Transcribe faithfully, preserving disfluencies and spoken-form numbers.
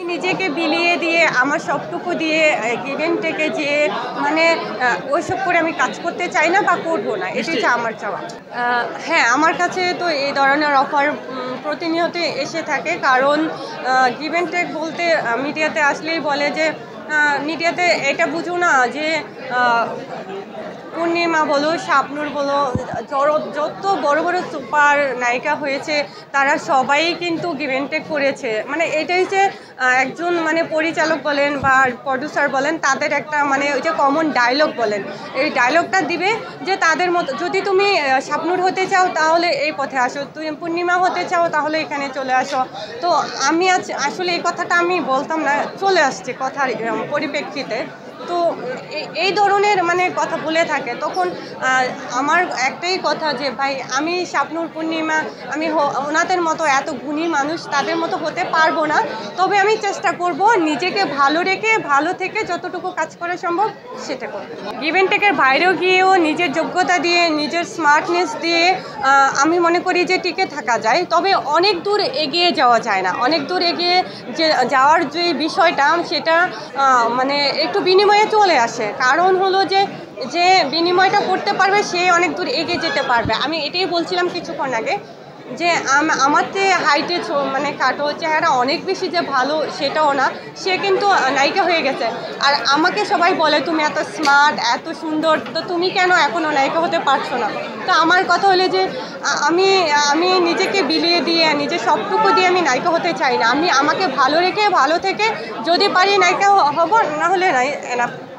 নিজেকে বিলিয়ে দিয়ে আমার সবটুকু দিয়ে গিভেন থেকে যে মানে ওইসব করে আমি কাজ করতে চাই না বা করবো না, এটাই হচ্ছে আমার চাওয়া। হ্যাঁ, আমার কাছে তো এই ধরনের অফার প্রতিনিয়ত এসে থাকে, কারণ গিভেন টেক বলতে মিডিয়াতে আসলেই বলে যে মিডিয়াতে এটা বুঝো না যে পূর্ণিমা বলো, শাবনূর বলো, যত বড় বড় সুপার নায়িকা হয়েছে তারা সবাই কিন্তু গিভেন টেক করেছে। মানে এটাই যে একজন মানে পরিচালক বলেন বা প্রডিউসার বলেন, তাদের একটা মানে ওই যে কমন ডায়লগ বলেন, এই ডায়লগটা দিবে যে তাদের মতো, যদি তুমি শাবনূর হতে চাও তাহলে এই পথে আসো, তুমি পূর্ণিমা হতে চাও তাহলে এখানে চলে আসো। তো আমি আজ আসলে এই কথাটা আমি বলতাম না, চলে আসছে কথার পরিপ্রেক্ষিতে। তো এই ধরনের মানে কথা বলে থাকে, তখন আমার একটাই কথা যে ভাই, আমি শাবনূর, পূর্ণিমা, আমি ওনাদের মতো এত গুণী মানুষ তাদের মতো হতে পারবো না, তবে আমি চেষ্টা করব নিজেকে ভালো রেখে ভালো থেকে যতটুকু কাজ করা সম্ভব সেটা করব। গিভেন টেকের বাইরেও গিয়েও নিজের যোগ্যতা দিয়ে, নিজের স্মার্টনেস দিয়ে আমি মনে করি যে টিকে থাকা যায়, তবে অনেক দূর এগিয়ে যাওয়া যায় না। অনেক দূর এগিয়ে যে যাওয়ার যে বিষয়টা, সেটা মানে একটু বিনিময়ে চলে আসে। কারণ হলো যে যে বিনিময়টা করতে পারবে সে অনেক দূর এগিয়ে যেতে পারবে। আমি এটাই বলছিলাম কিছুক্ষণ আগে যে আমার যে হাইটে মানে কাটো, চেহারা অনেক বেশি যে ভালো সেটাও না, সে কিন্তু নায়িকা হয়ে গেছে। আর আমাকে সবাই বলে তুমি এত স্মার্ট, এত সুন্দর, তো তুমি কেন এখনও নায়িকা হতে পারছো না? তো আমার কথা হলো যে আমি আমি নিজেকে বিলিয়ে দিয়ে, নিজের সবটুকু দিয়ে আমি নায়িকা হতে চাই না। আমি আমাকে ভালো রেখে ভালো থেকে যদি পারি নায়িকা হব, না হলে নাই।